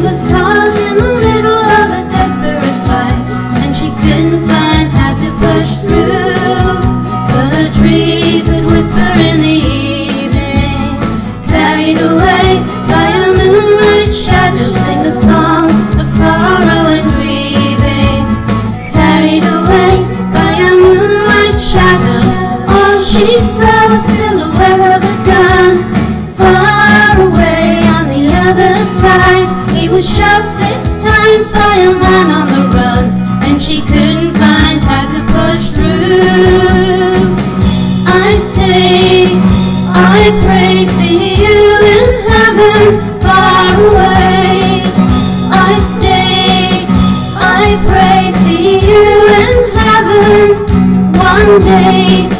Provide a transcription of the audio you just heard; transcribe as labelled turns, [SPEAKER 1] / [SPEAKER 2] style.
[SPEAKER 1] was caught in the middle of a desperate fight, and she couldn't find how to push through the trees that whisper in the evening. Carried away by a moonlight shadow, sing a song of sorrow and grieving. Carried away by a moonlight shadow, all she saw was silhouettes of a gun. Far away on the other side, he was shot 6 times by a man on the run, and she couldn't find how to push through. I stay, I pray, see you in heaven, far away. I stay, I pray, see you in heaven one day.